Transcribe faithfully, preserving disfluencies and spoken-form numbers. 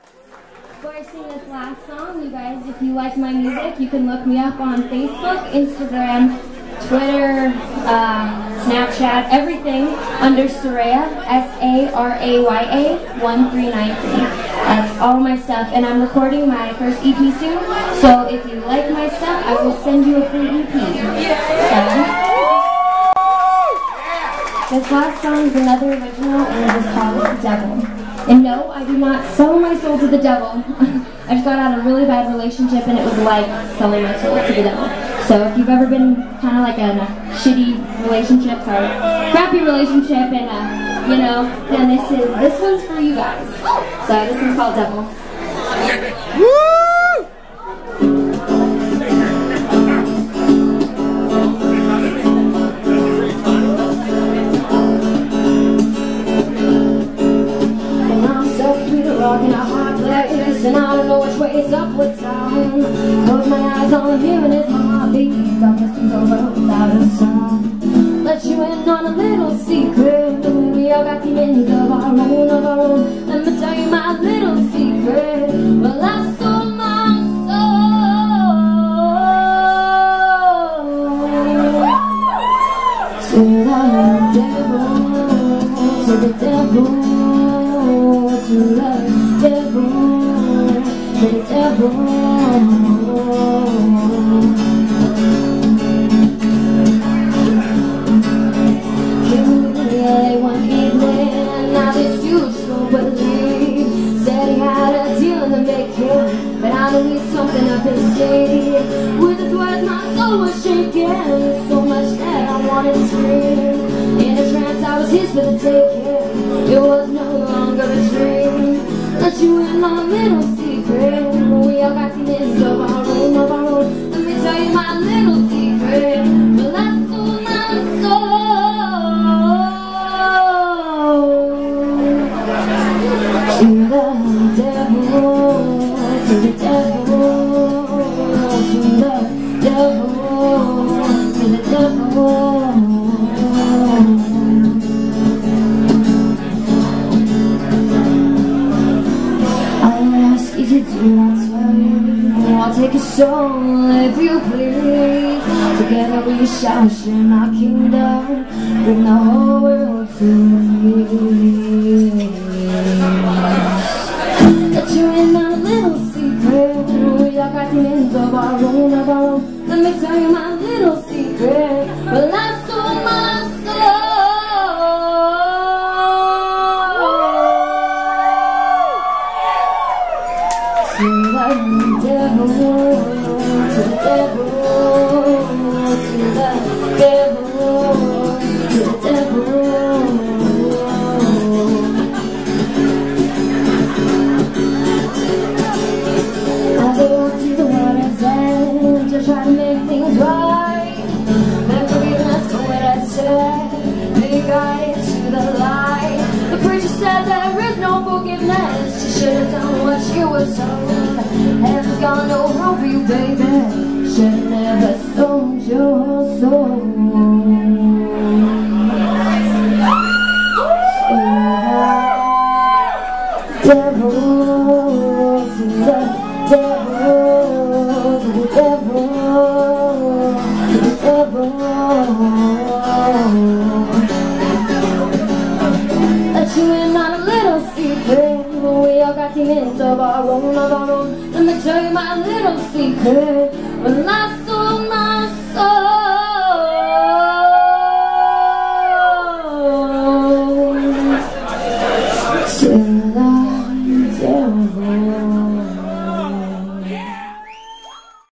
Before I sing this last song, you guys, if you like my music, you can look me up on Facebook, Instagram, Twitter, uh, Snapchat, everything under Saraya, S A R A Y A one three nine three. That's all my stuff, and I'm recording my first E P soon, so if you like my stuff, I will send you a free E P. So, this last song is another original, and it is called Devil. And no, I do not sell my soul to the devil. I just got out of a really bad relationship, and it was like selling my soul to the devil. So if you've ever been kind of like in a shitty relationship or crappy relationship, and uh, you know, then this is this one's for you guys. So this one's called Devil. Woo! In a hard place, and I don't know which way is up, what's down. Close my eyes, all I'm hearing is my heartbeat. Darkness comes over without a sound. Let you in on a little secret. We all got demons of our own, of our own. Let me tell you my little secret. Well, I sold my soul to the devil, to the devil, to the devil, to the devil. Came to the L A one evening, now this you just won't believe. Said he had a deal in the making, but I knew he'd something up his sleeve. With his words my soul was shaking, so much that I wanted to scream. In a trance I was his for the taking, it was no longer a dream. Let you in on a little secret. We all got demons of our own, of our own. Let me tell you my little secret. Well, I sold my soul to the devil, to the devil, to the devil, to the devil. I'll take your soul if you please. Together we shall share my kingdom, bring the whole world to peace. Let you in on a little secret. We all got demons of our own, of our own. Let me tell you my little secret. Well, I sold my soul to the devil, to the devil, to the devil, to the devil. As I walk to the water's edge, I try to make things right. Then forgiveness for what I said, they guide to the light. The preacher said there is no forgiveness. She should have done what she was told. Heaven's got no room for you, baby. Should've never sold your soul. So devil, to the devil, to the devil, to the devil. Let you in on a little secret. We all got demons of our own, of our own. Let me tell you my little secret. Well, I sold my soul to the